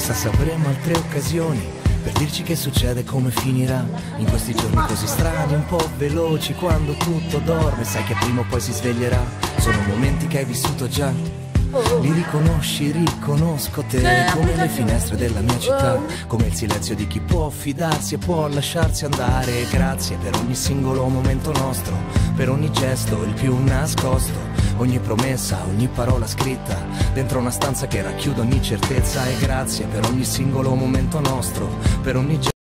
Chissà se avremo altre occasioni per dirci che succede, come finirà. In questi giorni così strani, un po' veloci, quando tutto dorme, sai che prima o poi si sveglierà. Sono momenti che hai vissuto già, li riconosci, riconosco te, come le finestre della mia città, come il silenzio di chi può fidarsi e può lasciarsi andare. Grazie per ogni singolo momento nostro, per ogni gesto, il più nascosto, ogni promessa, ogni parola scritta dentro una stanza che racchiude ogni certezza. E grazie per ogni singolo momento nostro, per ogni gesto.